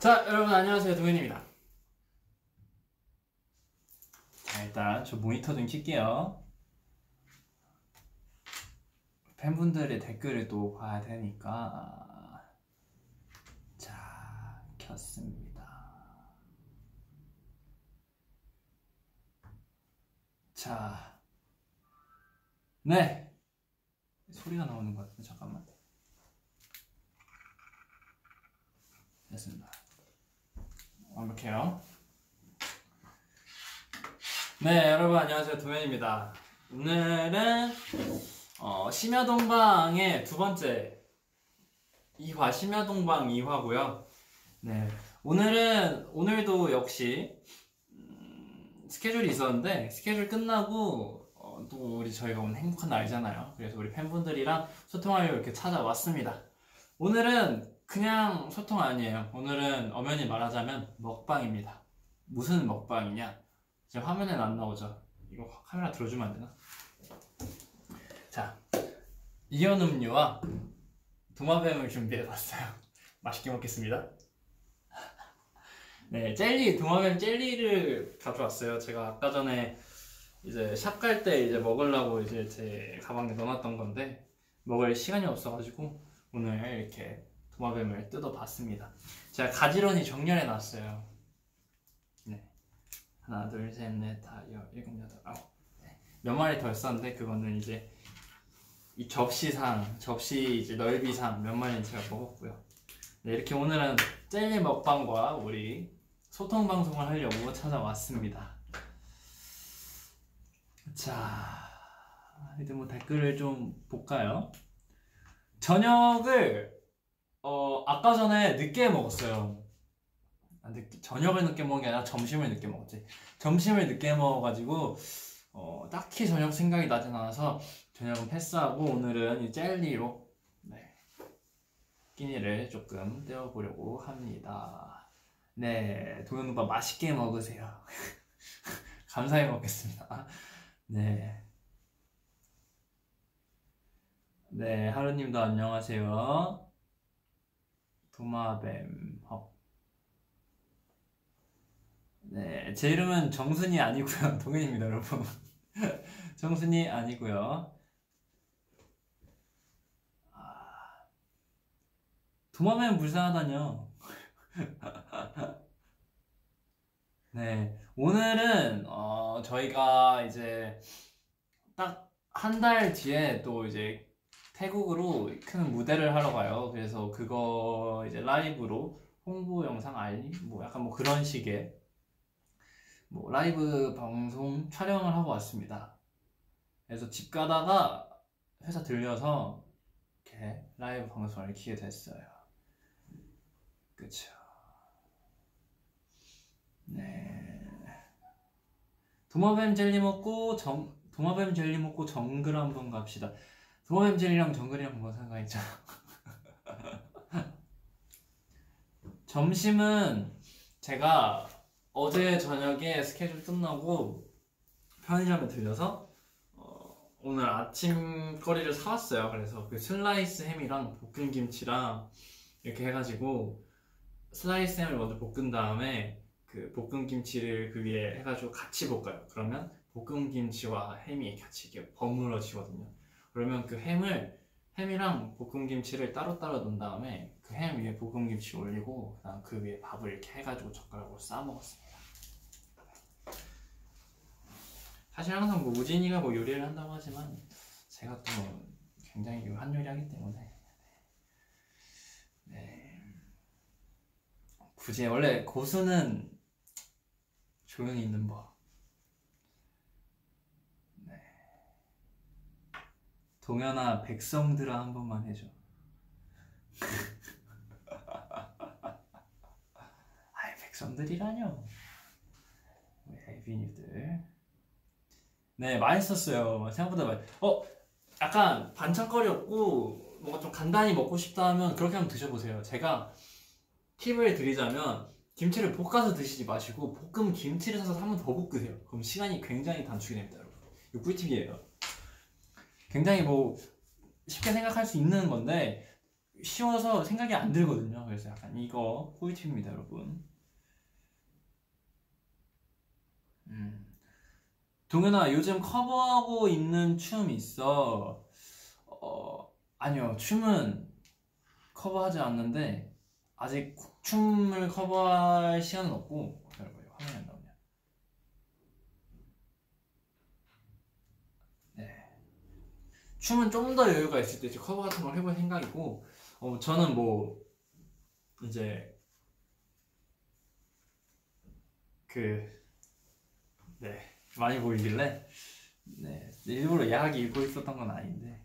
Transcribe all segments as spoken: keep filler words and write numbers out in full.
자, 여러분 안녕하세요. 동현입니다. 자, 일단 저 모니터 좀 켤게요. 팬분들의 댓글을 또 봐야 되니까. 자, 켰습니다. 자, 네, 소리가 나오는 것 같은데 잠깐만. 됐습니다. 완벽해요. 네, 여러분 안녕하세요. 동현입니다. 오늘은 어, 심야동방의 두 번째 이 화, 심야동방 이 화고요. 네, 오늘은 오늘도 역시 음, 스케줄이 있었는데 스케줄 끝나고 어, 또 우리 저희가 오늘 행복한 날이잖아요. 그래서 우리 팬분들이랑 소통하려고 이렇게 찾아왔습니다. 오늘은 그냥 소통 아니에요. 오늘은 엄연히 말하자면 먹방입니다. 무슨 먹방이냐? 지금 화면엔 안 나오죠? 이거 카메라 들어주면 안 되나? 자, 이온 음료와 도마뱀을 준비해봤어요. 맛있게 먹겠습니다. 네, 젤리, 도마뱀 젤리를 가져왔어요. 제가 아까 전에 이제 샵 갈 때 이제 먹으려고 이제 제 가방에 넣어놨던 건데 먹을 시간이 없어가지고 오늘 이렇게 도마뱀을 뜯어봤습니다. 제가 가지런히 정렬해놨어요. 네, 하나, 둘, 셋, 넷, 다, 여, 일곱, 여덟, 아홉. 네. 몇 마리 더 있었는데 그거는 이제 이 접시상, 접시 이제 넓이상 몇 마리는 제가 먹었고요. 네, 이렇게 오늘은 젤리 먹방과 우리 소통 방송을 하려고 찾아왔습니다. 자, 이제 뭐 댓글을 좀 볼까요? 저녁을 어 아까 전에 늦게 먹었어요. 아, 늦게, 저녁을 늦게 먹은 게 아니라 점심을 늦게 먹었지. 점심을 늦게 먹어가지고 어, 딱히 저녁 생각이 나진 않아서 저녁은 패스하고 오늘은 이 젤리로 네, 끼니를 조금 때워보려고 합니다. 네, 도현 오빠 맛있게 먹으세요. 감사히 먹겠습니다. 네, 네, 하루님도 안녕하세요. 도마뱀 헉. 네, 제 이름은 정순이 아니고요. 동현입니다, 여러분. 정순이 아니고요. 아, 도마뱀 불쌍하다뇨. 네, 오늘은 어, 저희가 이제 딱 한 달 뒤에 또 이제 태국으로 큰 무대를 하러 가요. 그래서 그거 이제 라이브로 홍보 영상 알림 뭐 약간 뭐 그런 식의 뭐 라이브 방송 촬영을 하고 왔습니다. 그래서 집 가다가 회사 들려서 이렇게 라이브 방송을 키게 됐어요. 그쵸? 네. 도마뱀 젤리 먹고 정 도마뱀 젤리 먹고 정글 한번 갑시다. 도마뱀 젤리랑 정글이랑 뭐 상관있죠? 점심은 제가 어제 저녁에 스케줄 끝나고 편의점에 들려서 어, 오늘 아침거리를 사왔어요. 그래서 그 슬라이스 햄이랑 볶은 김치랑 이렇게 해가지고 슬라이스 햄을 먼저 볶은 다음에 그 볶은 김치를 그 위에 해가지고 같이 볶아요. 그러면 볶은 김치와 햄이 같이 이렇게 버무러지거든요. 그러면 그 햄을 햄이랑 볶은 김치를 따로따로 넣은 다음에 그 햄 위에 볶은 김치 올리고 그다음 그 위에 밥을 이렇게 해가지고 젓가락으로 싸 먹었습니다. 사실 항상 뭐 우진이가 뭐 요리를 한다고 하지만 제가 또 굉장히 한 요리하기 때문에 네. 굳이 원래 고수는 조용히 있는 법. 네. 동현아 백성들아 한 번만 해줘. 아이 백성들이라뇨. 우리 에비님들. 네, 맛있었어요. 생각보다 맛. 어, 약간 반찬거리였고 뭔가 좀 간단히 먹고 싶다 하면 그렇게 한번 드셔보세요. 제가 팁을 드리자면 김치를 볶아서 드시지 마시고 볶음 김치를 사서 한 번 더 볶으세요. 그럼 시간이 굉장히 단축이 됩니다, 여러분. 이거 꿀팁이에요. 굉장히 뭐 쉽게 생각할 수 있는 건데 쉬워서 생각이 안 들거든요. 그래서 약간 이거 꿀팁입니다, 여러분. 음. 동현아, 요즘 커버하고 있는 춤 있어? 어, 아니요. 춤은 커버하지 않는데 아직 춤을 커버할 시간은 없고. 기다려봐요. 화면이 안 나오냐? 네. 춤은 좀 더 여유가 있을 때 이제 커버 같은 걸 해볼 생각이고, 어, 저는 뭐 이제 그 네, 많이 보이길래 네, 일부러 야하게 입고 있었던 건 아닌데.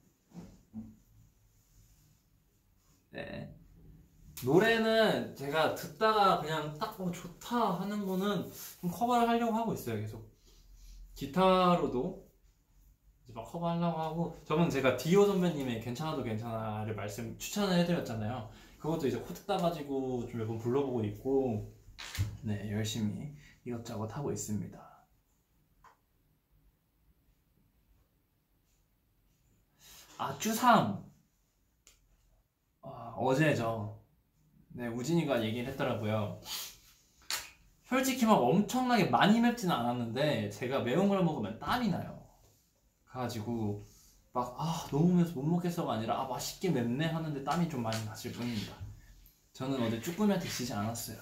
네. 노래는 제가 듣다가 그냥 딱 어, 좋다 하는 거는 좀 커버를 하려고 하고 있어요. 계속 기타로도 이제 막 커버하려고 하고. 저번 제가 디오 선배님의 괜찮아도 괜찮아를 말씀 추천을 해드렸잖아요. 그것도 이제 코드 따가지고 좀 몇 번 불러보고 있고, 네, 열심히 이것저것 하고 있습니다. 아, 쭈삼. 아, 어제죠. 네, 우진이가 얘기를 했더라고요. 솔직히 막 엄청나게 많이 맵지는 않았는데 제가 매운 걸 먹으면 땀이 나요. 그래가지고 막 아 너무 매워서 못 먹겠어가 아니라 아 맛있게 맵네 하는데 땀이 좀 많이 났을 뿐입니다. 저는 어제 쭈꾸미한테 지지 않았어요.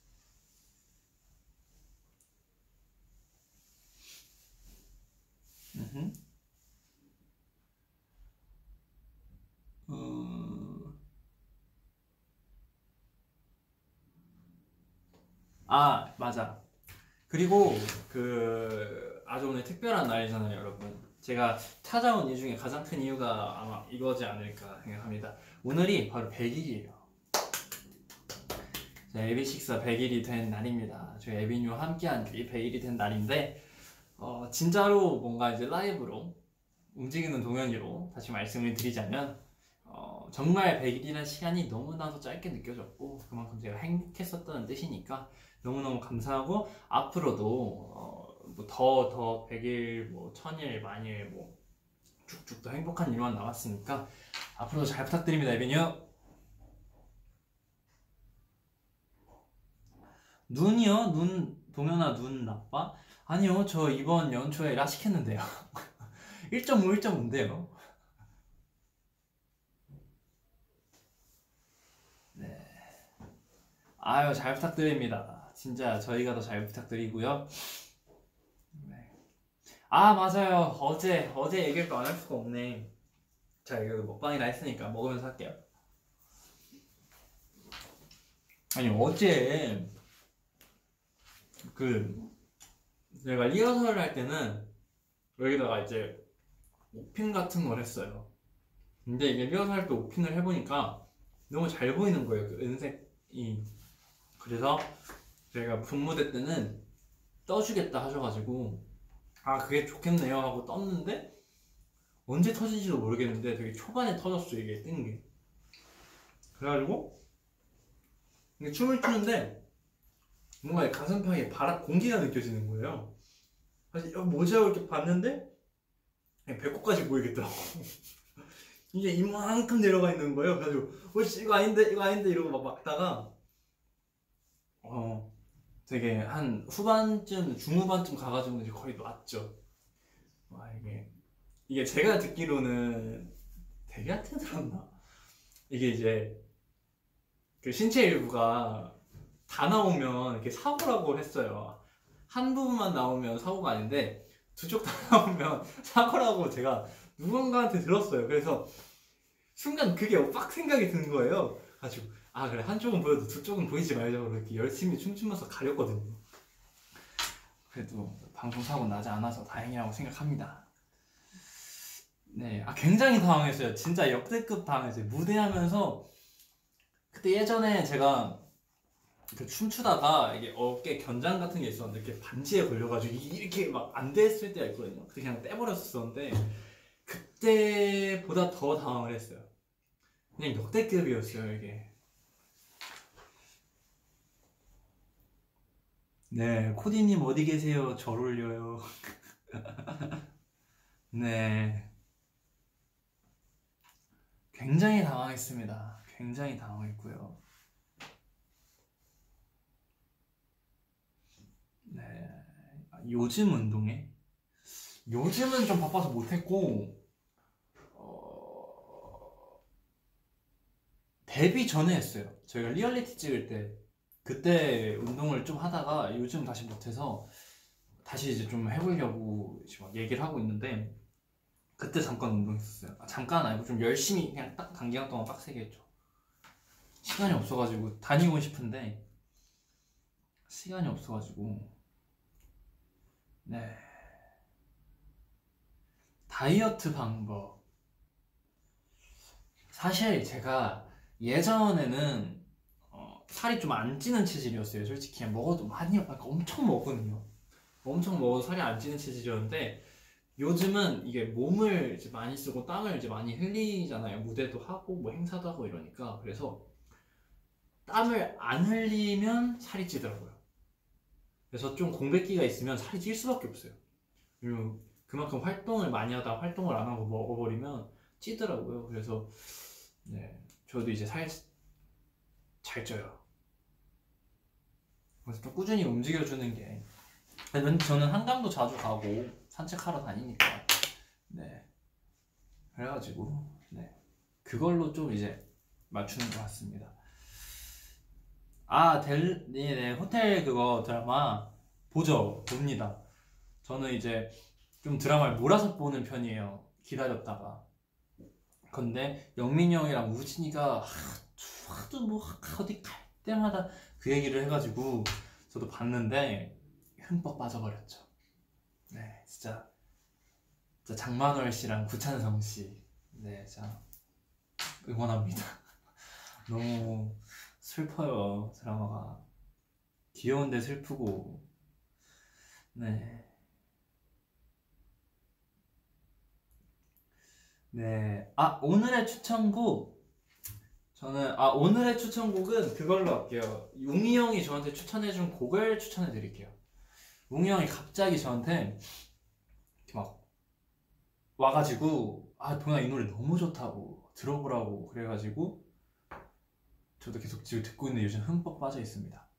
음흠. 음... 아 맞아. 그리고 그 아주 오늘 특별한 날이잖아요, 여러분. 제가 찾아온 이유 중에 가장 큰 이유가 아마 이거지 않을까 생각합니다. 오늘이 바로 백 일이에요. 에비식스가 백 일이 된 날입니다. 저희 에비뉴와 함께한 지 백 일이 된 날인데, 어, 진짜로 뭔가 이제 라이브로 움직이는 동현이로 다시 말씀을 드리자면, 어, 정말 백 일이라는 시간이 너무나도 짧게 느껴졌고 그만큼 제가 행복했었다는 뜻이니까 너무너무 감사하고, 앞으로도 어, 뭐 더 더 백 일, 뭐 천 일, 만일 뭐 쭉쭉 더 행복한 일만 남았으니까 앞으로도 잘 부탁드립니다, 에비뉴. 눈이요? 눈, 동현아 눈 나빠? 아니요, 저 이번 연초에 라식했는데요. 일 점 오, 일 점 오인데요. 네. 아유, 잘 부탁드립니다. 진짜 저희가 더 잘 부탁드리고요. 네. 아, 맞아요. 어제, 어제 얘기를 또 안 할 수가 없네. 자, 이거 먹방이라 했으니까 먹으면서 할게요. 아니, 어제 그 내가 리허설을 할 때는 여기다가 이제 오핀 같은 걸 했어요. 근데 이게 리허설 할 때 오핀을 해보니까 너무 잘 보이는 거예요, 그 은색이. 그래서 저희가 분무대 때는 떠주겠다 하셔가지고 아 그게 좋겠네요 하고 떴는데 언제 터진지도 모르겠는데 되게 초반에 터졌어, 이게 뜬 게. 그래가지고 이게 춤을 추는데 뭔가 가슴팍에 바람 공기가 느껴지는 거예요. 그래서 어, 뭐지 하고 이렇게 봤는데 그냥 배꼽까지 보이겠더라고. 이게 이만큼 내려가 있는 거예요. 그래가지고 어씨 이거 아닌데 이거 아닌데 이러고 막 막다가 어 되게 한 후반쯤 중후반쯤 가가지고 이제 거의 놨죠. 와 이게 이게 제가 듣기로는 데뷔한테 들었나? 이게 이제 그 신체 일부가 다 나오면 이렇게 사고라고 했어요. 한 부분만 나오면 사고가 아닌데 두 쪽 다 나오면 사고라고 제가 누군가한테 들었어요. 그래서 순간 그게 빡 생각이 드는 거예요. 가지고 아 그래 한쪽은 보여도 두 쪽은 보이지 말자고 이렇게 열심히 춤추면서 가렸거든요. 그래도 방송 사고 나지 않아서 다행이라고 생각합니다. 네, 아 굉장히 당황했어요. 진짜 역대급 당황했어요. 무대하면서 그때 예전에 제가 그 춤추다가 이게 어깨 견장 같은 게 있었는데 이렇게 반지에 걸려가지고 이렇게 막 안 됐을 때가 있거든요. 그냥 떼버렸었는데 그때보다 더 당황을 했어요. 그냥 역대급이었어요, 이게. 네, 코디님 어디 계세요? 절 올려요. 네. 굉장히 당황했습니다. 굉장히 당황했고요. 네, 요즘 운동에 요즘은 좀 바빠서 못했고 어... 데뷔 전에 했어요. 저희가 리얼리티 찍을 때 그때 운동을 좀 하다가 요즘 다시 못해서 다시 이제 좀 해보려고 지금 얘기를 하고 있는데 그때 잠깐 운동했었어요. 아, 잠깐 아니고 좀 열심히 그냥 딱 단기간 동안 빡세게 했죠. 시간이 없어가지고 다니고 싶은데 시간이 없어가지고. 네, 다이어트 방법. 사실 제가 예전에는 어, 살이 좀 안 찌는 체질이었어요. 솔직히 그냥 먹어도 많이 그러니까 엄청 먹거든요. 엄청 먹어도 살이 안 찌는 체질이었는데 요즘은 이게 몸을 이제 많이 쓰고 땀을 이제 많이 흘리잖아요. 무대도 하고 뭐 행사도 하고 이러니까. 그래서 땀을 안 흘리면 살이 찌더라고요. 그래서 좀 공백기가 있으면 살이 찔 수밖에 없어요. 왜냐면 그만큼 활동을 많이 하다 활동을 안 하고 먹어버리면 찌더라고요. 그래서 네, 저도 이제 살 잘 쪄요. 그래서 좀 꾸준히 움직여주는 게. 저는 한강도 자주 가고 산책하러 다니니까. 네, 그래가지고 네, 그걸로 좀 이제 맞추는 것 같습니다. 아, 델, 네, 네, 호텔 그거 드라마 보죠. 봅니다. 저는 이제 좀 드라마를 몰아서 보는 편이에요. 기다렸다가. 근데 영민이 형이랑 우진이가 하도, 하도 뭐 어디 갈 때마다 그 얘기를 해가지고 저도 봤는데 흠뻑 빠져버렸죠. 네, 진짜, 진짜 장만월 씨랑 구찬성 씨, 네, 진짜 응원합니다. 너무 슬퍼요, 드라마가. 귀여운데 슬프고. 네. 네. 아, 오늘의 추천곡. 저는, 아, 오늘의 추천곡은 그걸로 할게요. 웅이 형이 저한테 추천해준 곡을 추천해 드릴게요. 웅이 형이 갑자기 저한테 이렇게 막 와가지고, 아, 동아 이 노래 너무 좋다고 들어보라고 그래가지고 저도 계속 지금 듣고 있는데 요즘 흠뻑 빠져 있습니다.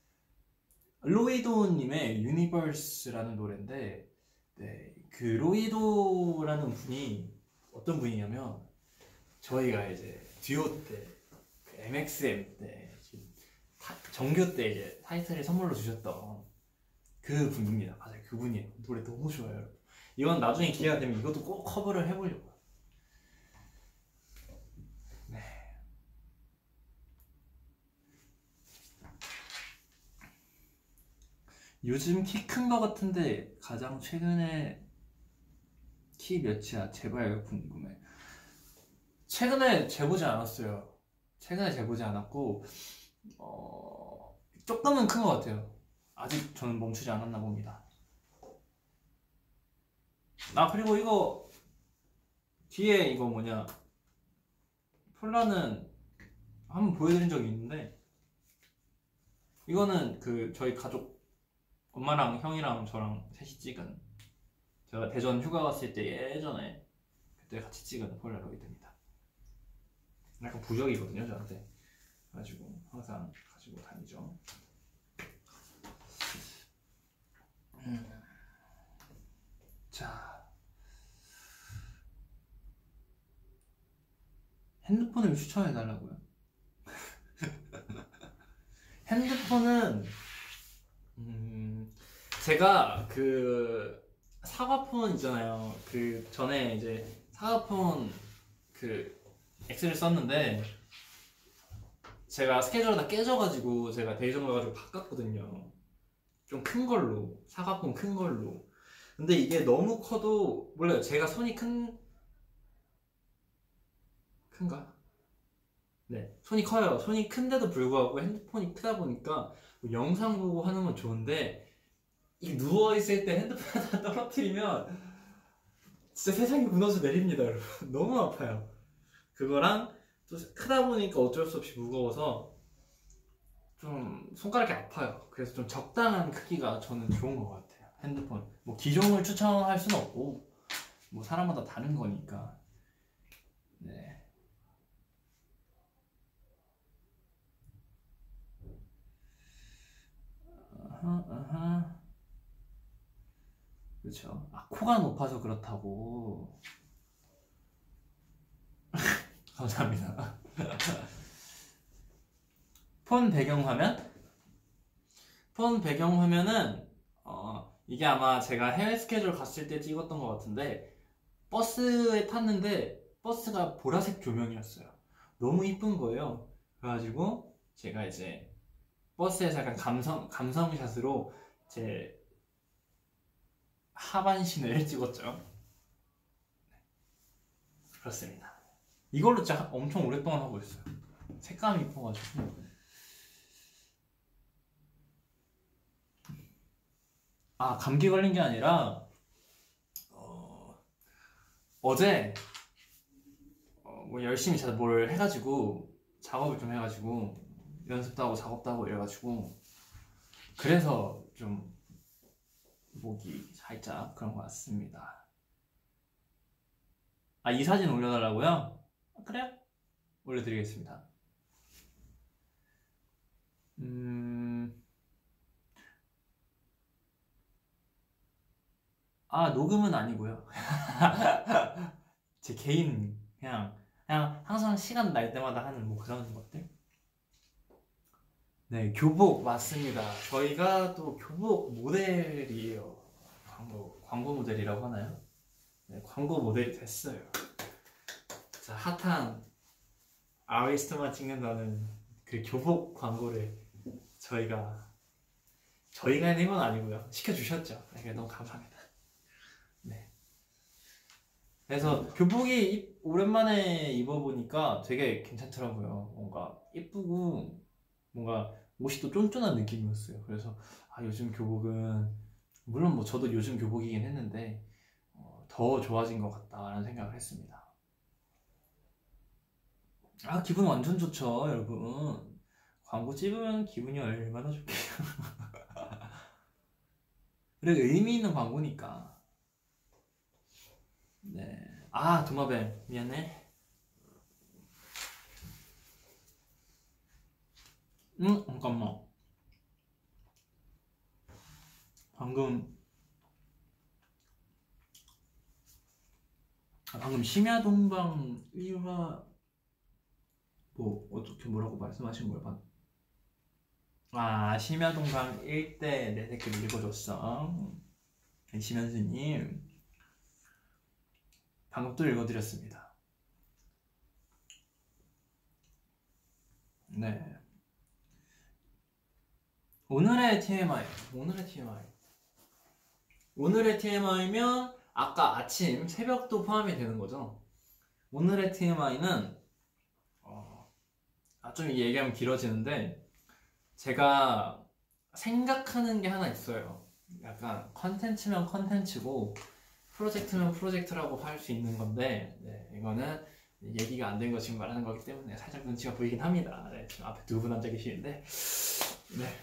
로이도님의 유니버스라는 노래인데, 네, 그 로이도라는 분이 어떤 분이냐면 저희가 이제 듀오 때, 그 엠엑스엠 때, 정규 때 이제 타이틀을 선물로 주셨던 그 분입니다. 맞아요, 그분이에요. 노래 너무 좋아요, 여러분. 이건 나중에 기회가 되면 이것도 꼭 커버를 해보려고요. 네. 요즘 키 큰 거 같은데 가장 최근에 키 몇이야? 제발 궁금해. 최근에 재보지 않았어요. 최근에 재보지 않았고 어... 조금은 큰 것 같아요. 아직 저는 멈추지 않았나 봅니다. 아, 그리고 이거 뒤에 이거 뭐냐 폴라는 한번 보여드린 적이 있는데 이거는 그 저희 가족 엄마랑 형이랑 저랑 셋이 찍은, 제가 대전 휴가 갔을 때 예전에 그때 같이 찍은 폴라로이드입니다. 약간 부적이거든요 저한테. 그래가지고 항상 가지고 다니죠. 음. 자, 핸드폰을 추천해달라고요? 핸드폰은 음, 제가 그 사과폰 있잖아요. 그 전에 이제 사과폰 그 엑스를 썼는데 제가 스케줄이 다 깨져가지고 제가 대리점 가가지고 바꿨거든요. 좀 큰 걸로, 사과폰 큰 걸로. 근데 이게 너무 커도 몰라요. 제가 손이 큰 큰가? 네, 손이 커요. 손이 큰데도 불구하고 핸드폰이 크다 보니까 뭐 영상 보고 하는 건 좋은데 이 누워 있을 때 핸드폰 하나 떨어뜨리면 진짜 세상이 무너져 내립니다, 여러분. 너무 아파요. 그거랑 또 크다 보니까 어쩔 수 없이 무거워서 좀 손가락이 아파요. 그래서 좀 적당한 크기가 저는 좋은 것 같아요. 핸드폰 뭐 기종을 추천할 수는 없고 뭐 사람마다 다른 거니까. 네, 그렇죠. 아, 코가 높아서 그렇다고. 감사합니다. 폰 배경화면? 폰 배경화면은 어, 이게 아마 제가 해외 스케줄 갔을 때 찍었던 것 같은데 버스에 탔는데 버스가 보라색 조명이었어요. 너무 이쁜 거예요. 그래가지고 제가 이제 버스에서 약간 감성, 감성샷으로 제 하반신을 찍었죠. 그렇습니다. 이걸로 진짜 엄청 오랫동안 하고 있어요. 색감이 이뻐가지고. 아, 감기 걸린 게 아니라 어, 어제 어, 뭐 열심히 자- 뭘 해가지고 작업을 좀 해가지고 연습도 하고 작업도 하고 이래가지고 그래서 좀 목이 살짝 그런 것 같습니다. 아, 이 사진 올려달라고요? 아, 그래요? 올려드리겠습니다. 음... 아, 녹음은 아니고요. 제 개인 그냥 그냥 항상 시간 날 때마다 하는 뭐 그런 것들. 네, 교복 맞습니다. 저희가 또 교복 모델이에요. 광고 광고 모델이라고 하나요? 네, 광고 모델이 됐어요. 자, 핫한 아웨이스트만 찍는다는 그 교복 광고를 저희가 저희가 해낸 건 아니고요. 시켜주셨죠. 네, 너무 감사합니다. 네. 그래서 교복이 입- 오랜만에 입어보니까 되게 괜찮더라고요. 뭔가 이쁘고 뭔가 옷이 또 쫀쫀한 느낌이었어요. 그래서 아, 요즘 교복은 물론 뭐 저도 요즘 교복이긴 했는데 어, 더 좋아진 것 같다라는 생각을 했습니다. 아, 기분 완전 좋죠, 여러분. 광고 찍으면 기분이 얼마나 좋게요. 그리고 의미 있는 광고니까. 네. 아, 도마뱀 미안해. 응, 잠깐만. 방금 아, 방금 심야동방 일 화 뭐 어떻게 뭐라고 말씀하신 거예요? 방- 아, 심야동방 일 대 내 댓글 읽어줬어. 심현수님 방금 또 읽어드렸습니다. 네. 오늘의 티엠아이. 오늘의 티엠아이. 오늘의 티엠아이면 아까 아침 새벽도 포함이 되는 거죠. 오늘의 티엠아이는 어, 아, 좀 얘기하면 길어지는데 제가 생각하는 게 하나 있어요. 약간 컨텐츠면 컨텐츠고 프로젝트면 프로젝트라고 할 수 있는 건데 네, 이거는 얘기가 안 된 거 지금 말하는 거기 때문에 살짝 눈치가 보이긴 합니다. 네, 지금 앞에 두 분 앉아 계시는데 네.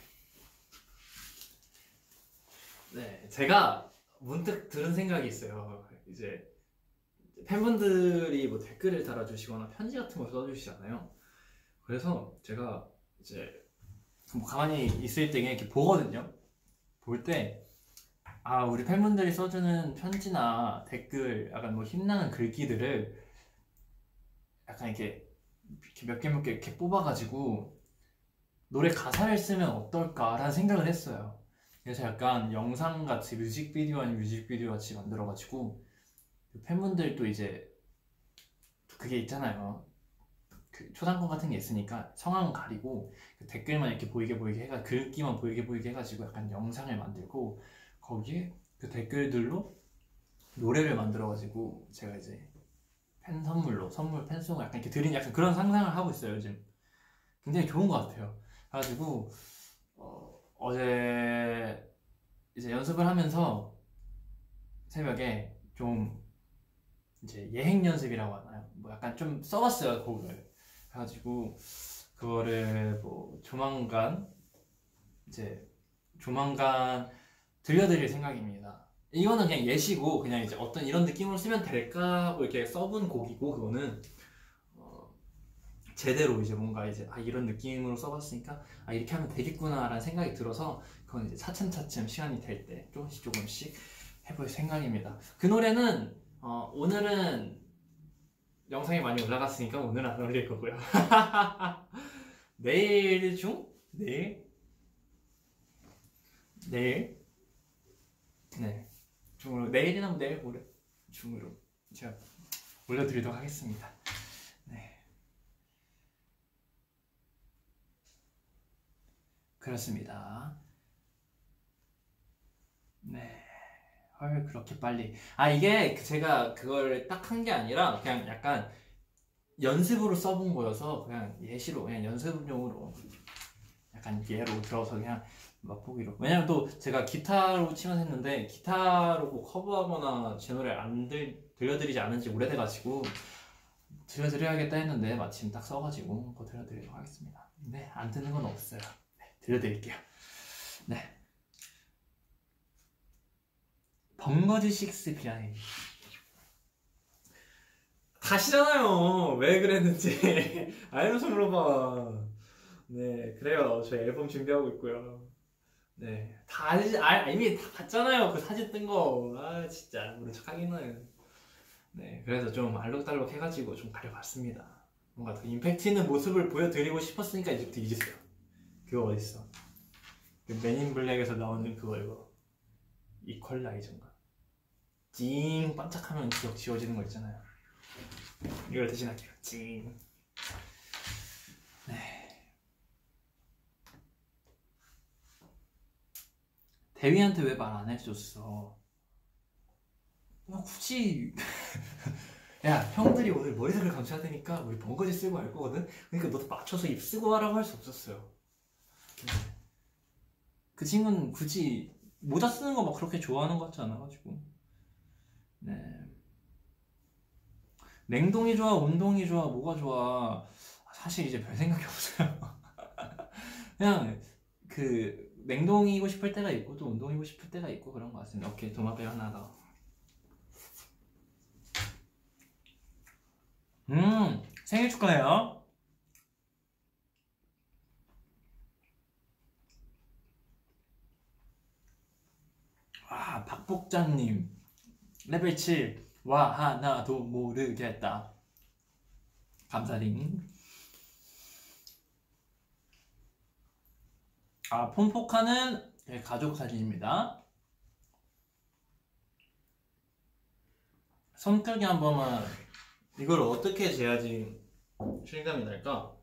네, 제가 문득 들은 생각이 있어요. 이제 팬분들이 뭐 댓글을 달아주시거나 편지 같은 걸 써주시잖아요. 그래서 제가 이제 뭐 가만히 있을 때 이렇게 보거든요. 볼 때, 아, 우리 팬분들이 써주는 편지나 댓글, 약간 뭐 힘나는 글귀들을 약간 이렇게 몇 개 몇 개 이렇게 뽑아가지고 노래 가사를 쓰면 어떨까라는 생각을 했어요. 그래서 약간 영상같이 뮤직비디오 아닌 뮤직비디오 같이 만들어가지고 팬분들도 이제 그게 있잖아요. 그 초상권 같은 게 있으니까 성함 가리고 그 댓글만 이렇게 보이게 보이게 해가 글귀만 보이게 보이게 해가지고 약간 영상을 만들고 거기에 그 댓글들로 노래를 만들어가지고 제가 이제 팬 선물로 선물 팬송을 약간 이렇게 드린 약간 그런 상상을 하고 있어요. 요즘 굉장히 좋은 것 같아요. 그래가지고 어, 어제 이제 연습을 하면서 새벽에 좀 이제 예행 연습이라고 하나요? 뭐 약간 좀 써봤어요, 곡을. 그래가지고 그거를 뭐 조만간 이제 조만간 들려드릴 생각입니다. 이거는 그냥 예시고 그냥 이제 어떤 이런 느낌으로 쓰면 될까 하고 이렇게 써본 곡이고 그거는 어 제대로 이제 뭔가 이제 아 이런 느낌으로 써봤으니까 아 이렇게 하면 되겠구나 라는 생각이 들어서 그건 이제 차츰차츰 시간이 될 때 조금씩 조금씩 해볼 생각입니다. 그 노래는 어, 오늘은 영상이 많이 올라갔으니까 오늘은 안 올릴 거고요. 내일 중? 내일? 내일? 네. 중으로 내일이나 뭐 내일 모레 중으로 제가 올려드리도록 하겠습니다. 네. 그렇습니다. 네. 헐, 그렇게 빨리. 아, 이게 제가 그걸 딱 한 게 아니라 그냥 약간 연습으로 써본 거여서 그냥 예시로 그냥 연습용으로 약간 예로 들어서 그냥 맛보기로. 왜냐면 또 제가 기타로 치면 했는데 기타로 뭐 커버하거나 제 노래 안 들, 들려드리지 않은 지 오래돼가지고 들려드려야겠다 했는데 마침 딱 써가지고 그거 들려드리도록 하겠습니다. 네, 안 듣는 건 없어요. 네, 들려드릴게요. 네. 벙거지 식스 비하인드. 다시잖아요. 왜 그랬는지. 알면서 물어봐. 네, 그래요. 저희 앨범 준비하고 있고요. 네, 다 아, 이미 다 봤잖아요. 그 사진 뜬 거. 아, 진짜 모른 척 하기는. 네, 그래서 좀 알록달록 해가지고 좀 가려봤습니다. 뭔가 더 임팩트 있는 모습을 보여드리고 싶었으니까 이제부터 잊으세요. 그거 어딨어? 그 맨인 블랙에서 나오는 그거 이거 이퀄라이저인가? 찡 반짝하면 기억 지워지는 거 있잖아요. 이걸 대신할게요. 찡. 네. 대위한테 왜 말 안 해줬어? 나 굳이 야, 형들이 오늘 머리색을 감춰야 되니까 우리 벙거지 쓰고 할 거거든? 그러니까 너도 맞춰서 입 쓰고 하라고 할 수 없었어요. 네. 그 친구는 굳이 모자 쓰는 거 막 그렇게 좋아하는 것 같지 않아가지고. 네. 냉동이 좋아, 온동이 좋아, 뭐가 좋아. 사실 이제 별 생각이 없어요. 그냥 그 냉동이고 싶을 때가 있고 또 온동이고 싶을 때가 있고 그런 것 같습니다. 오케이, 도마뱀 하나 더. 음, 생일 축하해요. 와, 박복자님 레벨 칠. 와, 하나도 모르겠다. 감사링. 아, 폰포카는 가족 사진입니다. 손끄기 한 번만. 이걸 어떻게 재야지 실감이 날까?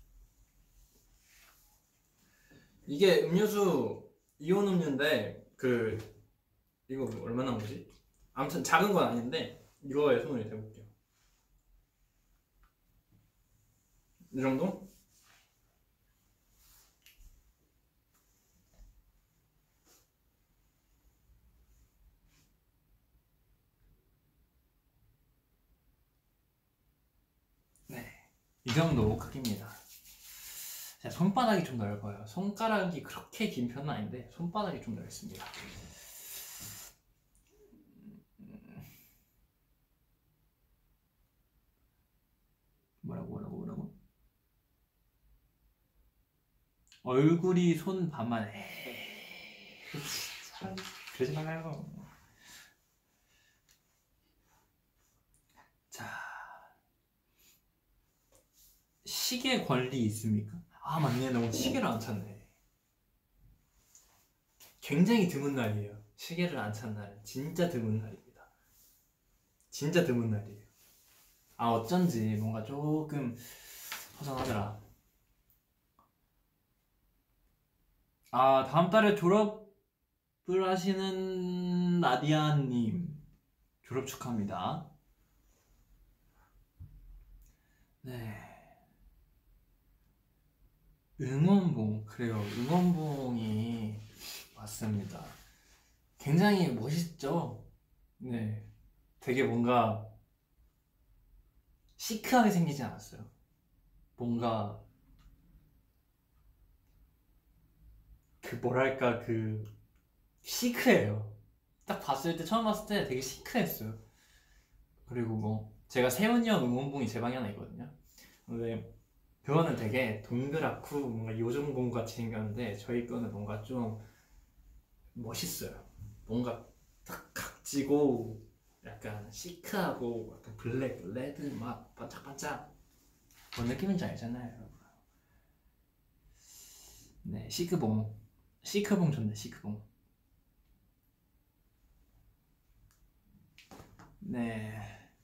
이게 음료수 이온 음료인데 그 이거 얼마나 나오지? 아무튼 작은 건 아닌데 이거에 손을 대볼게요. 이 정도? 네, 이 정도 크기입니다. 자, 손바닥이 좀 넓어요. 손가락이 그렇게 긴 편은 아닌데 손바닥이 좀 넓습니다. 뭐라고 뭐라고 뭐라고? 얼굴이 손 반만. 에이, 진짜 그러지 말아요. 자, 시계 권리 있습니까? 아, 맞네. 나 오늘 시계를 안 찼네. 굉장히 드문 날이에요. 시계를 안 찬 날은 진짜 드문 날입니다. 진짜 드문 날이에요. 아, 어쩐지 뭔가 조금 허전하더라. 아, 다음 달에 졸업을 하시는 나디아님 졸업 축하합니다. 네. 응원봉, 그래요. 응원봉이 맞습니다. 굉장히 멋있죠? 네. 되게 뭔가 시크하게 생기지 않았어요. 뭔가 그 뭐랄까 그 시크해요. 딱 봤을 때 처음 봤을 때 되게 시크했어요. 그리고 뭐 제가 세훈이 형 응원봉이 제 방에 하나 있거든요. 근데 그거는 되게 동그랗고 뭔가 요정봉 같이 생겼는데 저희 거는 뭔가 좀 멋있어요. 뭔가 딱 찌고 약간 시크하고 약간 블랙, 레드 막 반짝반짝 뭔 느낌인지 알잖아요 여러분. 네, 시크봉 시크봉 좋네. 시크봉. 네.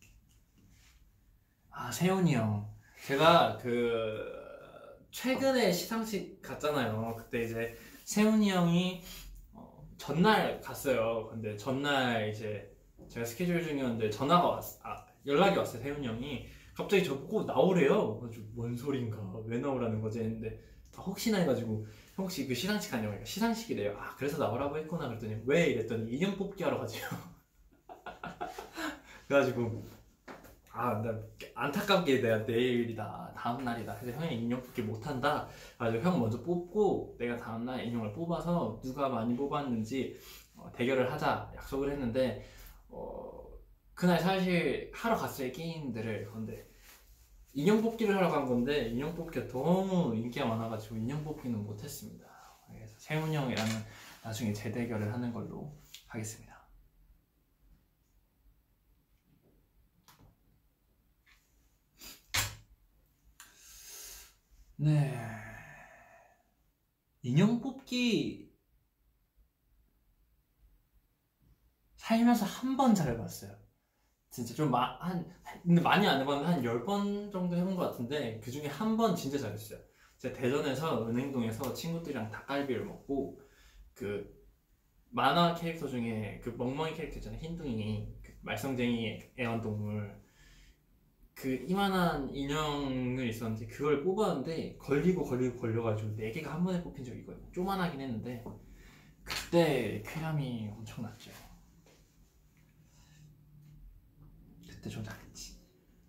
아, 세훈이 형. 제가 그 최근에 시상식 갔잖아요. 그때 이제 세훈이 형이 어, 전날 갔어요. 근데 전날 이제 제가 스케줄 중이었는데 전화가 왔, 아, 연락이 왔어요. 세훈이 형이 갑자기 저 보고 나오래요. 그래서 뭔 소린가, 왜 나오라는 거지 했는데 아, 혹시나 해가지고 형 혹시 그 시상식 아니냐고. 그러니까 시상식이래요. 아, 그래서 나오라고 했구나 그랬더니 왜 이랬더니 인형 뽑기 하러 가지요. 그래가지고 아, 나 안타깝게 내가 내일이다, 다음 날이다 해서 형이 인형 뽑기 못한다. 그래서 형 먼저 뽑고 내가 다음 날 인형을 뽑아서 누가 많이 뽑았는지 어, 대결을 하자 약속을 했는데 어, 그날 사실 하러 갔어요 게임들을. 근데 인형 뽑기를 하러 간 건데 인형 뽑기가 너무 인기가 많아가지고 인형 뽑기는 못했습니다. 그래서 세훈 형이랑은 나중에 재대결을 하는 걸로 하겠습니다. 네. 인형 뽑기 살면서 한 번 잘해봤어요. 진짜 좀 마, 한, 근데 많이 안 해봤는데 한 열 번 정도 해본 것 같은데 그 중에 한 번 진짜 잘했어요. 제가 대전에서 은행동에서 친구들이랑 닭갈비를 먹고 그 만화 캐릭터 중에 그 멍멍이 캐릭터 있잖아요. 흰둥이, 그 말썽쟁이 애완동물. 그 이만한 인형을 있었는데 그걸 뽑았는데 걸리고 걸리고 걸려가지고 네 개가 한 번에 뽑힌 적이 있거든요. 쪼만하긴 했는데 그때 쾌감이 엄청났죠. 그때 좀 잘했지.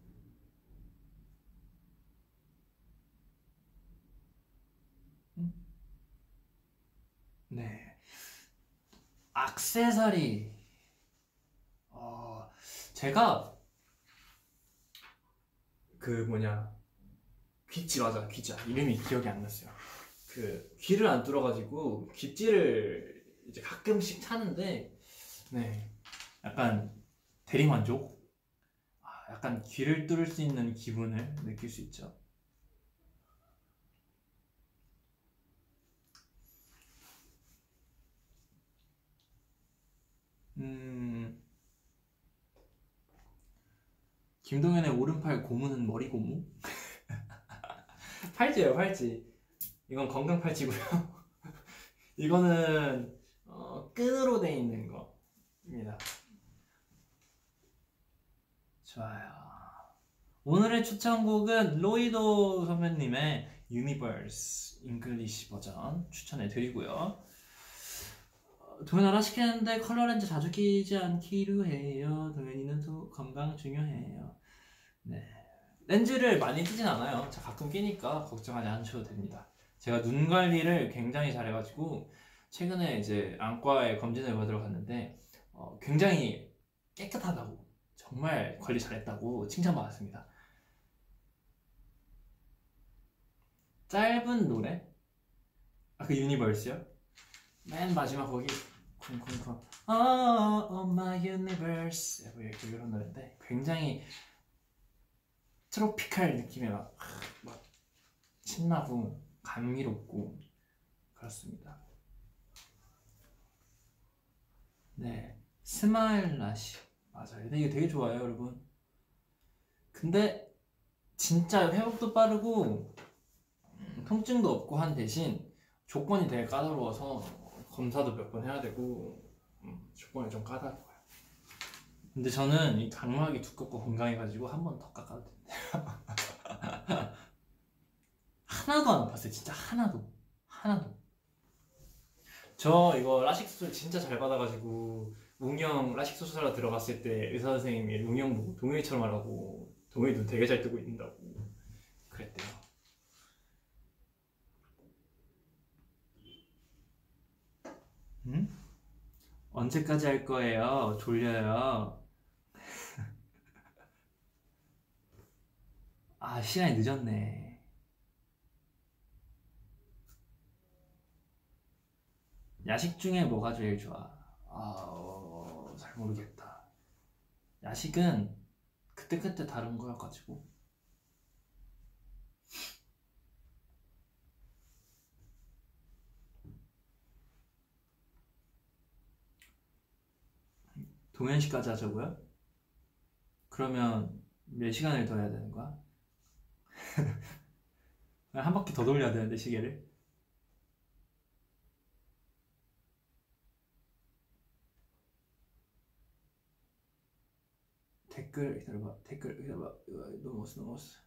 응? 네. 액세서리. 어, 제가 그 뭐냐 귀찌, 맞아, 귀찌. 이름이 기억이 안 났어요. 그 귀를 안 뚫어가지고 귀찌를 이제 가끔씩 차는데 네, 약간 대리만족. 아, 약간 귀를 뚫을 수 있는 기분을 느낄 수 있죠. 음, 김동현의 오른팔 고무는 머리 고무? 팔찌예요, 팔찌. 이건 건강 팔찌고요. 이거는 어, 끈으로 돼 있는 거입니다. 좋아요. 오늘의 추천곡은 로이도 선배님의 유니버스 잉글리시 버전 추천해 드리고요. 동현 알아시키는데 컬러 렌즈 자주 끼지 않기로 해요. 동현이는 또 건강 중요해요. 네. 렌즈를 많이 끼진 않아요. 자, 가끔 끼니까 걱정하지 않으셔도 됩니다. 제가 눈 관리를 굉장히 잘해가지고 최근에 이제 안과에 검진을 받으러 갔는데 어, 굉장히 깨끗하다고, 정말 관리 잘했다고 칭찬받았습니다. 짧은 노래? 아, 그 유니버스요? 맨 마지막 거기 쿵쿵쿵 Oh, oh my universe 뭐 이렇게 이런 노래인데 굉장히 트로피칼 느낌의 막, 막 신나고 감미롭고 그렇습니다. 네, 스마일라시 맞아요. 근데 이거 되게 좋아요 여러분. 근데 진짜 회복도 빠르고 음, 통증도 없고 한 대신 조건이 되게 까다로워서 검사도 몇 번 해야 되고 음, 조건이 좀 까다로워요. 근데 저는 이 각막이 두껍고 건강해가지고 한 번 더 깎아도 된대요. 하나도 안 아팠어요. 진짜 하나도 하나도. 저 이거 라식 수술 진짜 잘 받아가지고 웅영 라식 수술하러 들어갔을 때 의사 선생님이 웅영 보고 동현이처럼 하라고, 동현이 눈 되게 잘 뜨고 있는다고 그랬대요. 응? 언제까지 할 거예요? 졸려요. 아, 시간이 늦었네. 야식 중에 뭐가 제일 좋아? 아, 어, 잘 모르겠다. 야식은 그때그때 다른 거여가지고. 동현씨까지 하자고요? 그러면 몇 시간을 더 해야 되는 거야? 한 바퀴 더 돌려야 되는데 시계를. 댓글 기다려봐. 댓글 기다려봐. 넘었어 넘었어.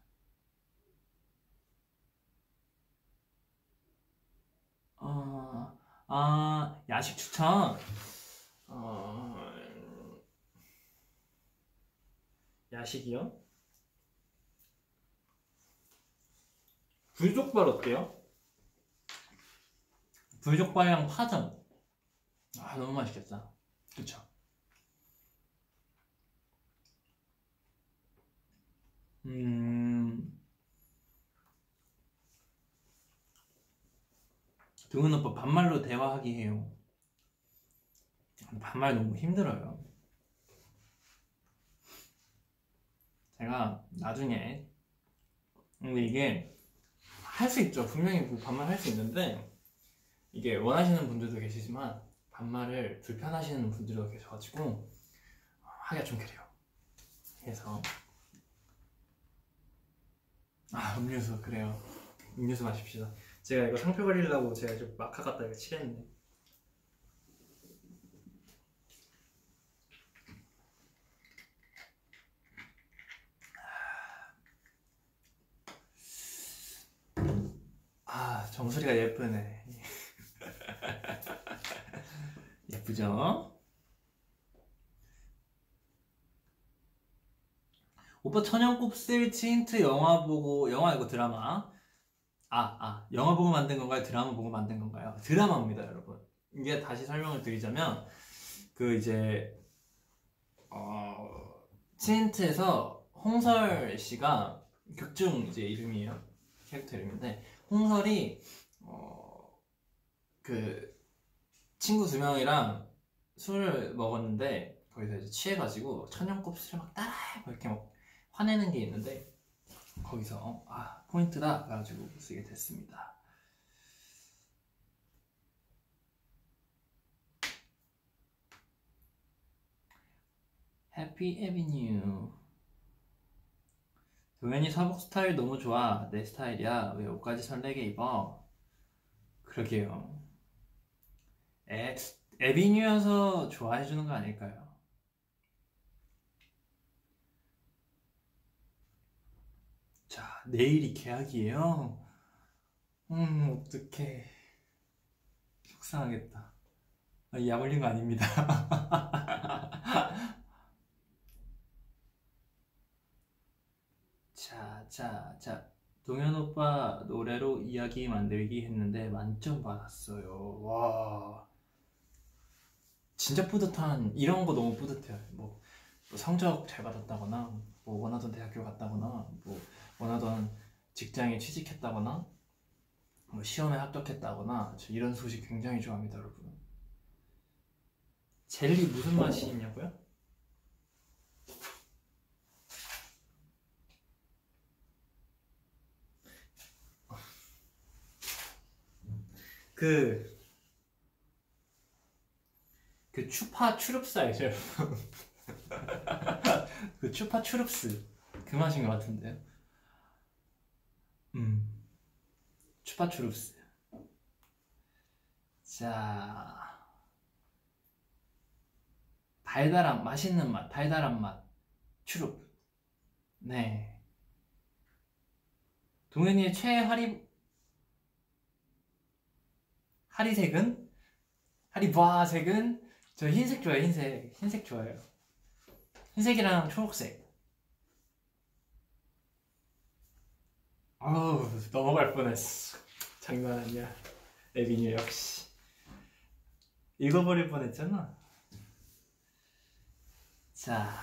아, 아 야식 추천. 어... 야식이요? 불족발 어때요? 불족발이랑 파전. 아 너무 맛있겠다. 그쵸? 음... 동현 오빠 반말로 대화하기 해요. 반말 너무 힘들어요. 제가 나중에 근데 이게 할 수 있죠. 분명히 뭐 반말 할 수 있는데 이게 원하시는 분들도 계시지만 반말을 불편하시는 분들도 계셔가지고 하기가 좀 그래요. 그래서 아 음료수 그래요. 음료수 마십시다. 제가 이거 상표 걸리려고 제가 좀 마카 갖다 이거 칠했네. 아 정수리가 예쁘네. 예쁘죠? 오빠 천연곱슬 틴트 영화 보고 영화 이거 드라마 아, 아 영화 보고 만든 건가요? 드라마 보고 만든 건가요? 드라마입니다 여러분. 이게 다시 설명을 드리자면 그 이제 어 틴트에서 홍설 씨가 극중 이제 이름이에요. 캐릭터 이름인데 홍설이 어 그 친구 두 명이랑 술을 먹었는데 거기서 이제 취해가지고 천연곱슬을 막 따라해 이렇게 막 화내는 게 있는데 거기서 아 포인트다 그래가지고 쓰게 됐습니다. 해피 에비뉴. 동현이 사복 스타일 너무 좋아. 내 스타일이야. 왜 옷까지 설레게 입어? 그러게요. 에, 에비뉴여서 좋아해주는 거 아닐까요? 자, 내일이 계약이에요? 음, 어떡해. 속상하겠다. 아, 약 올린 거 아닙니다. 자, 자, 자. 동현 오빠 노래로 이야기 만들기 했는데 만점 받았어요. 와. 진짜 뿌듯한, 이런 거 너무 뿌듯해요. 뭐, 뭐 성적 잘 받았다거나, 뭐 원하던 대학교 갔다거나, 뭐 원하던 직장에 취직했다거나, 뭐 시험에 합격했다거나, 저 이런 소식 굉장히 좋아합니다, 여러분. 젤리 무슨 맛이 있냐고요? 그, 그 추파 추릅스 알죠? 그 추파 추릅스 그 맛인 것 같은데요? 음, 추파 추릅스. 자, 달달한 맛있는 맛, 달달한 맛, 추릅. 네. 동현이의 최애 하리 하리색은? 하리바색은? 저 흰색 좋아해요. 흰색 흰색 좋아해요. 흰색이랑 초록색. 아우 넘어갈 뻔했어. 장난 아니야. 에비뉴 역시 읽어버릴 뻔했잖아. 자,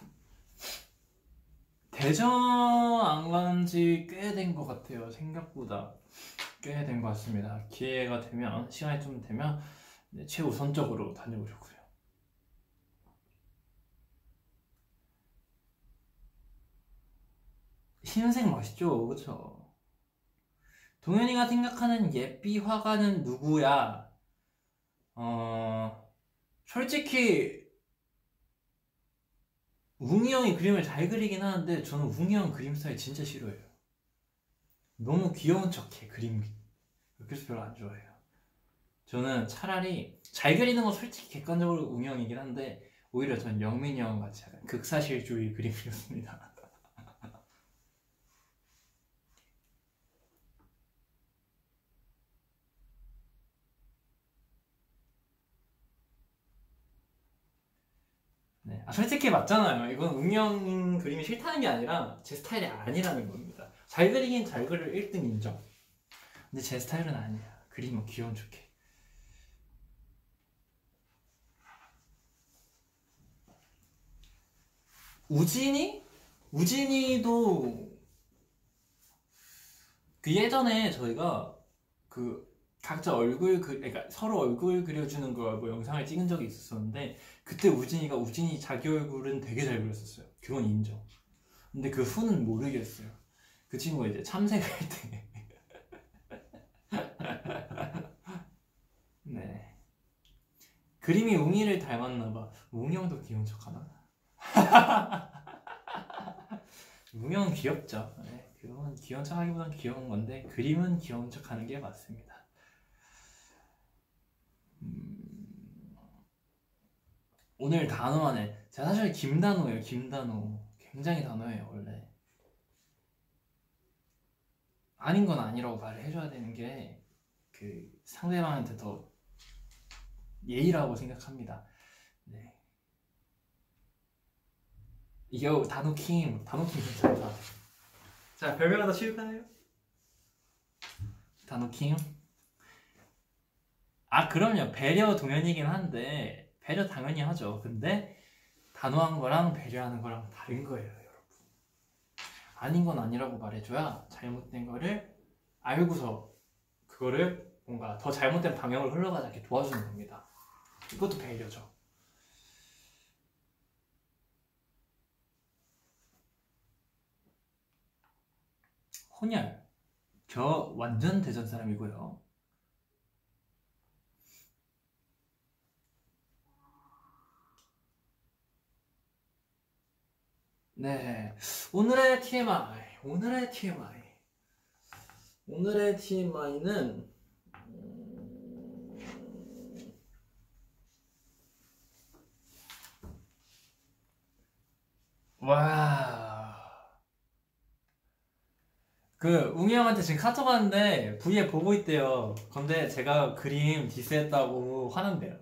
대전 안 간 지 꽤 된 것 같아요. 생각보다 꽤 된 것 같습니다. 기회가 되면, 시간이 좀 되면 네, 최우선적으로 다녀오려고요. 흰색 맛있죠, 그쵸? 동현이가 생각하는 예삐 화가는 누구야? 어... 솔직히 웅이 형이 그림을 잘 그리긴 하는데 저는 웅이 형 그림 스타일 진짜 싫어해요. 너무 귀여운 척해, 그림. 그래서 별로 안 좋아해요. 저는 차라리 잘 그리는 건 솔직히 객관적으로 웅이 형이긴 한데 오히려 전 영민이 형 같이 약간 극사실주의 그림 그렸습니다. 네. 아, 솔직히 맞잖아요. 이건 웅이 형 그림이 싫다는 게 아니라 제 스타일이 아니라는 겁니다. 잘 그리긴 잘 그릴 일 등 인정. 근데 제 스타일은 아니야. 그림은 귀여운 척해. 우진이? 우진이도 그 예전에 저희가 그 각자 얼굴 그 그러니까 서로 얼굴 그려주는 거 뭐 영상을 찍은 적이 있었었는데 그때 우진이가 우진이 자기 얼굴은 되게 잘 그렸었어요. 그건 인정. 근데 그 후는 모르겠어요. 그 친구가 이제 참새갈 때 네. 그림이 웅이를 닮았나봐. 웅이 형도 귀여운 척하나? 웅이 형은 귀엽죠. 네. 그건 귀여운 척하기보단 귀여운 건데 그림은 귀여운 척하는 게 맞습니다. 음... 오늘 단어하네. 제가 사실 김단호예요. 김단호. 굉장히 단호해요 원래. 아닌 건 아니라고 말을 해줘야 되는 게 그 상대방한테 더 예의라고 생각합니다. 네. 이거 단호킴. 단호킴 괜찮다. 자, 별명 하나 칠까요? 단호킴. 아, 그럼요. 배려 동현이긴 한데 배려 당연히 하죠. 근데 단호한 거랑 배려하는 거랑 다른 거예요, 여러분. 아닌 건 아니라고 말해줘야 잘못된 거를 알고서 그거를 뭔가 더 잘못된 방향으로 흘러가지 않게 도와주는 겁니다. 이것도 배려죠. 혼혈. 저 완전 대전 사람이고요. 네. 오늘의 티엠아이. 오늘의 티엠아이. 오늘의 티엠아이는 와. 그 웅이 형한테 지금 카톡 왔는데 브이에 보고 있대요. 근데 제가 그림 디스했다고 화난대요.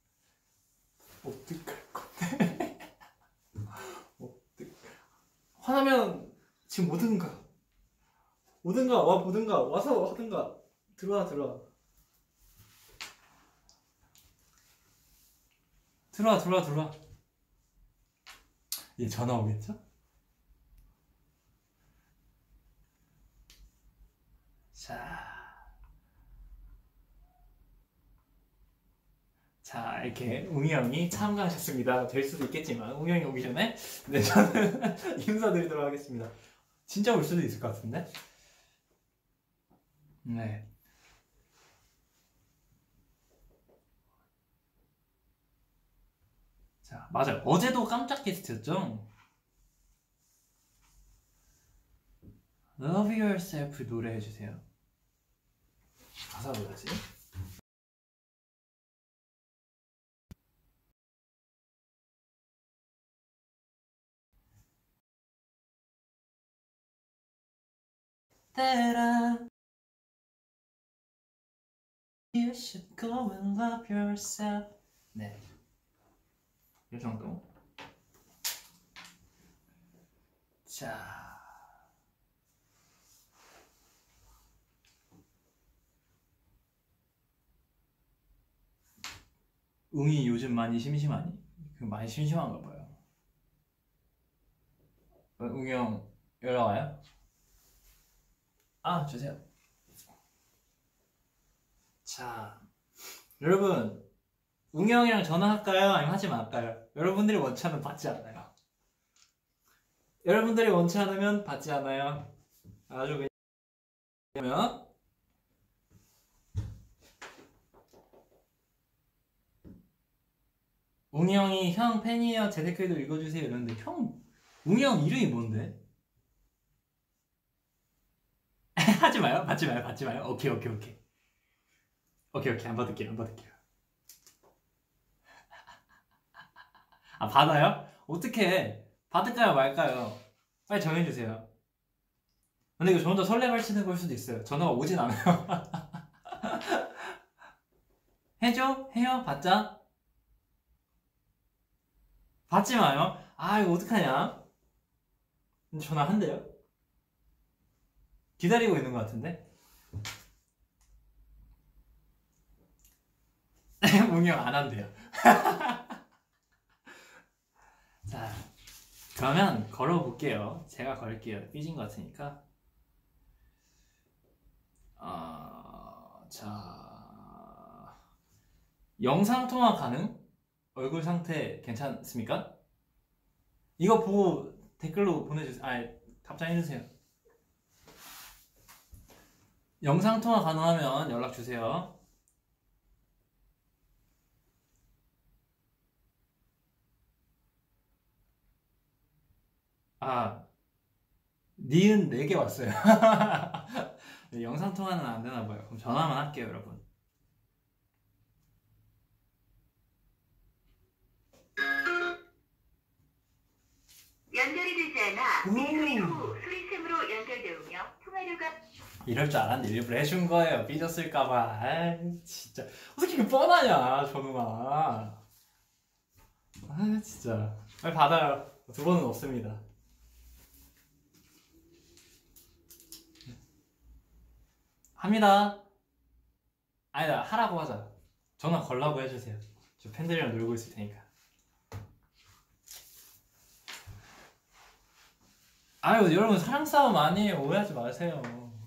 어떡할 건데? 어떡... 화나면 지금 오든가 오든가 와 보든가 와서 하든가. 들어와 들어와 들어와 들어와 들어와. 얘 전화 오겠죠? 자, 자 이렇게 웅이 형이 참가하셨습니다. 될 수도 있겠지만 웅이 형이 오기 전에 네 저는 인사드리도록 하겠습니다. 진짜 올 수도 있을 것 같은데. 네. 자, 맞아요. 어제도 깜짝 게스트였죠? Love Yourself 노래 해주세요. 가사 뭐였지? 따라 You should go and love yourself. 네, 이 정도. 자, 웅이 요즘 많이 심심하니? 많이 심심한가 봐요. 웅이 형 연락 와요? 아, 주세요. 자, 여러분 웅이 형이랑 전화할까요? 아니면 하지 말까요? 여러분들이 원치 않으면 받지 않나요? 여러분들이 원치 않으면 받지 않아요. 아주 그냥 웅이 형이 형 팬이에요. 제 댓글도 읽어주세요 이러는데 형 웅이 형 이름이 뭔데? 하지 마요. 받지 마요. 받지 마요. 오케이 오케이 오케이 오케이 오케이 안 받을게요. 안 받을게요. 아 받아요? 어떻게 받을까요 말까요? 빨리 정해주세요. 근데 이거 저 혼자 설레발치는 걸 수도 있어요. 전화가 오진 않아요. 해줘? 해요? 받자? 받지 마요? 아 이거 어떡하냐? 전화 한대요? 기다리고 있는 것 같은데? 웅이 형 안 한대요. 자 그러면 걸어볼게요. 제가 걸게요. 삐진 것 같으니까. 어, 자 영상통화 가능? 얼굴 상태 괜찮습니까? 이거 보고 댓글로 보내주세요. 아 답장해주세요. 영상통화 가능하면 연락주세요. 아 니은 네 개 왔어요. 영상통화는 안 되나봐요. 그럼 전화만 할게요 여러분. 연결이 되지 않아 미소리로 소리샘으로 연결되으며 통화료가 이럴 줄 알았는데 일부러 해준 거예요. 삐졌을까봐. 아 진짜 어떻게 이렇게 뻔하냐 전우가. 아 진짜 빨리 받아요. 두 번은 없습니다. 합니다. 아니다 하라고 하자. 전화 걸라고 해주세요. 저 팬들이랑 놀고 있을 테니까. 아유 여러분 사랑 싸움 아니에요. 오해하지 마세요.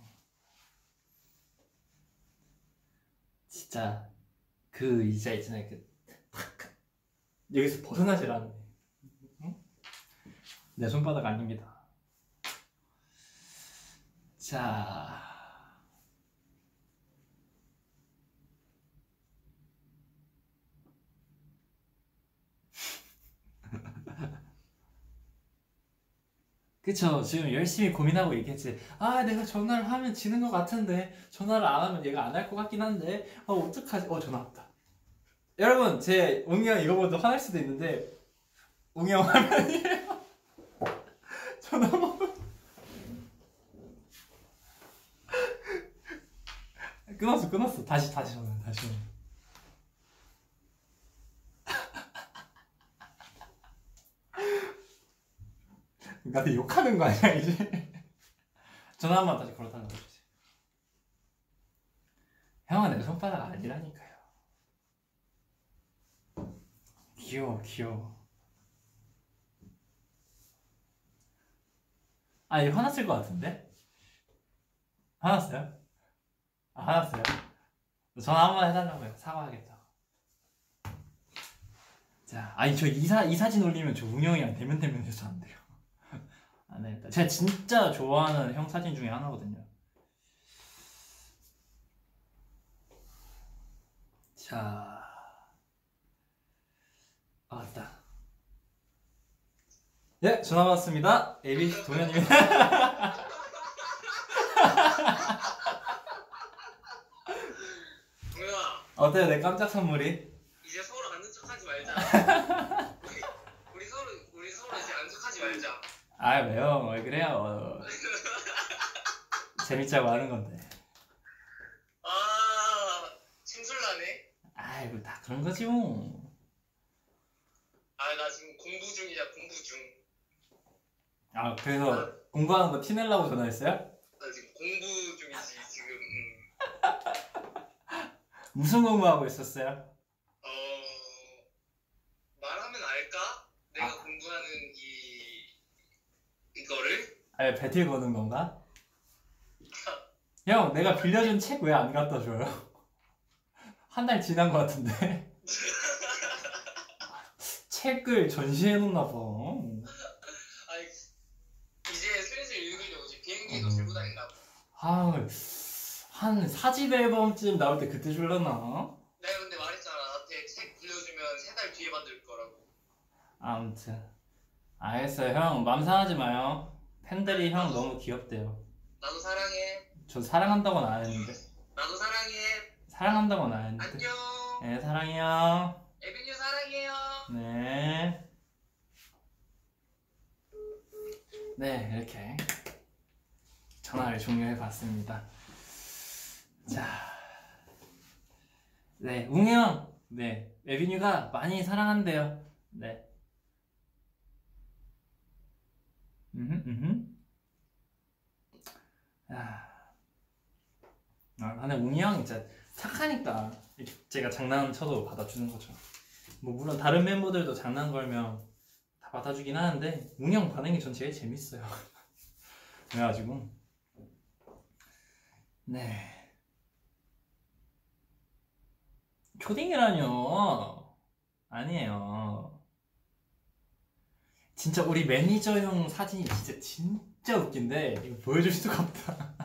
진짜 그 이자 있잖아요. 그 여기서 벗어나질 않네. 응? 내 손바닥 아닙니다. 자 그쵸. 지금 열심히 고민하고 있겠지. 아 내가 전화를 하면 지는 것 같은데 전화를 안 하면 얘가 안 할 것 같긴 한데 어 어떡하지. 어 전화 왔다. 여러분 제 웅이 형 이거 보고 화날 수도 있는데 웅이 형 화면이에요. 전화 먹어. 끊었어 끊었어. 다시 다시 전화 다시 전화. 나한테 욕하는 거 아니야 이제? 전화 한번 다시 걸어달라고 해주세요. 형은 내 손바닥 아니라니까요. 귀여워 귀여워. 아 이거 화났을 것 같은데? 화났어요? 아 화났어요? 전화 한번 해달라고요. 사과하겠다고. 자 아니 저 이 사, 이 사진 올리면 저 웅영이랑 대면 대면 해서 안 돼요. 안 되겠다. 제가 진짜 좋아하는 형 사진 중에 하나거든요. 자, 아, 맞다. 예, 전화 왔습니다. 에이비씨 동현입니다. 동현아, 어때요, 내 깜짝 선물이? 이제 서로 아는 척하지 말자. 우리, 우리 서로 우리 서로 이제 아는 척하지 말자. 아, 왜요? 왜 그래요? 어, 재밌자고 하는 건데. 아, 침술나네. 아이고, 다 그런 거지 뭐. 아, 나 지금 공부 중이야, 공부 중. 아, 그래서 공부하는 거 티내려고 전화했어요? 나 지금 공부 중이지 지금. 음. 무슨 공부하고 있었어요? 어, 말하면 알까? 내가 아. 공부하는 이 이거를. 아예 배틀 거는 건가? 형, 내가 빌려준 책 왜 안 갖다 줘요? 한 달 지난 거 같은데. 책을 전시해 놓나 봐. 아이, 아한 사 집 앨범쯤 나올 때 그때 줄라나? 내가 근데 말했잖아. 나한테 책 빌려주면 세 달 뒤에 받을 거라고. 아무튼 알겠어요. 형 맘 상하지 마요. 팬들이 형 너무 귀엽대요. 나도 사랑해. 저 사랑한다고는 안 했는데. 나도 사랑해. 사랑한다고는 안 했는데. 안녕. 네, 사랑해요. 에비뉴 사랑해요. 네. 네, 이렇게 전화를 종료해 봤습니다. 자, 네, 웅이 형, 네, 에비뉴가 많이 사랑한대요. 네. 음, 음. 아, 아, 근데 웅이 형 진짜 착하니까 제가 장난쳐도 받아주는 거죠. 뭐 물론 다른 멤버들도 장난 걸면 다 받아주긴 하는데 웅이 형 반응이 전 제일 재밌어요. 그래가지고 네 초딩이라뇨. 아니에요. 진짜 우리 매니저 형 사진이 진짜 진짜 웃긴데 이거 보여줄 수가 없다.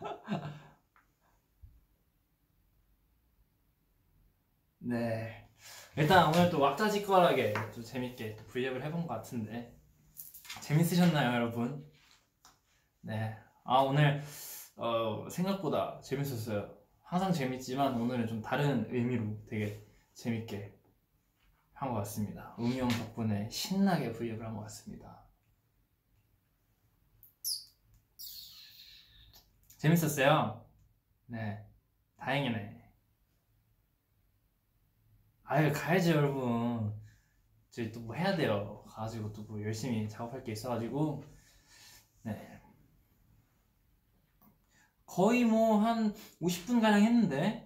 네, 일단 오늘 또 왁자지껄하게 또 재밌게 또 브이앱을 해본 것 같은데 재밌으셨나요, 여러분? 네, 아 오늘 어, 생각보다 재밌었어요. 항상 재밌지만 오늘은 좀 다른 의미로 되게 재밌게 한 것 같습니다. 웅이 형 덕분에 신나게 브이앱을 한 것 같습니다. 재밌었어요? 네, 다행이네. 아유, 가야지 여러분. 저희 또 뭐 해야 돼요. 가가지고 또 뭐 열심히 작업할 게 있어가지고. 네, 거의 뭐 한 오십 분 가량 했는데.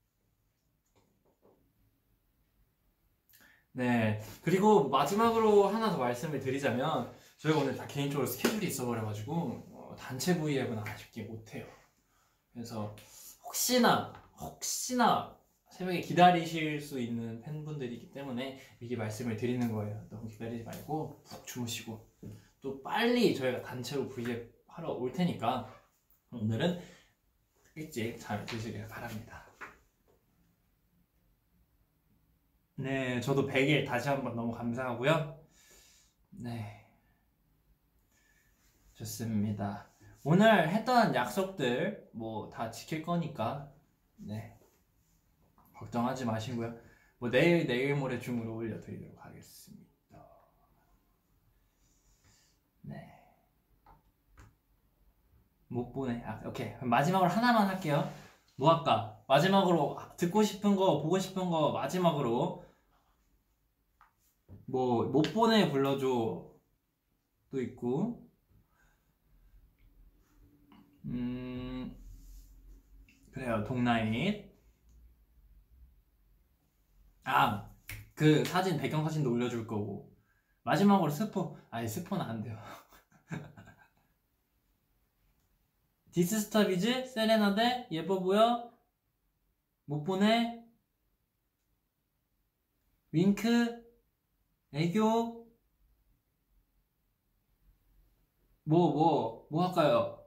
네, 그리고 마지막으로 하나 더 말씀을 드리자면 저희가 오늘 다 개인적으로 스케줄이 있어버려가지고 어, 단체 브이앱은 아쉽게 못해요. 그래서 혹시나 혹시나 새벽에 기다리실 수 있는 팬분들이기 때문에 미리 말씀을 드리는 거예요. 너무 기다리지 말고 푹 주무시고 또 빨리 저희가 단체로 브이앱 하러 올 테니까 오늘은 일찍 잠을 드시길 바랍니다. 네, 저도 백 일 다시 한번 너무 감사하고요. 네, 좋습니다. 오늘 했던 약속들 뭐 다 지킬 거니까 네, 걱정하지 마시고요. 뭐 내일 내일 모레 중으로 올려드리도록 하겠습니다. 네, 못 보네. 아, 오케이. 그럼 마지막으로 하나만 할게요. 뭐 할까? 마지막으로 듣고 싶은 거, 보고 싶은 거 마지막으로 뭐 못 보내 불러줘 도 있고, 음 그래요. 동나잇. 아, 그 사진 배경 사진도 올려줄 거고 마지막으로 스포. 아니 스포는 안 돼요. 디스스타비즈, 세레나데, 예뻐 보여, 못 보내, 윙크, 애교, 뭐, 뭐, 뭐 할까요?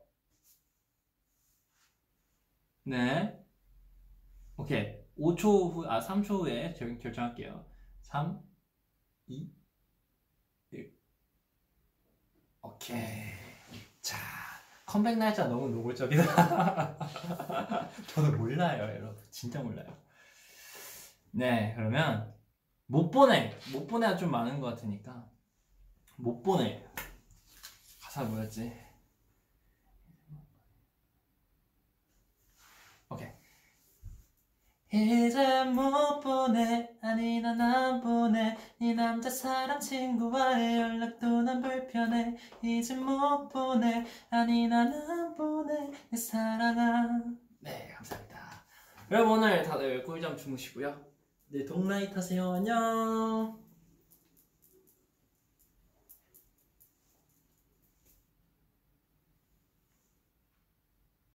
네. 오케이. 오 초 후, 아, 삼 초 후에 결, 결정할게요. 삼, 이, 일. 오케이. 자, 컴백 날짜 너무 노골적이다. 저도 몰라요, 여러분. 진짜 몰라요. 네, 그러면 못 보내. 못 보내가 좀 많은 것 같으니까 못 보내. 가사 뭐였지? 오케이. 이제 못 보내. 아니 난 안 보내. 네 남자 사람 친구와의 연락도 난 불편해. 이제 못 보내. 아니 난 안 보내. 내 사랑아. 네, 감사합니다. 여러분 오늘 다들 꿀잠 주무시고요. 네, 동나잇 하세요. 안녕.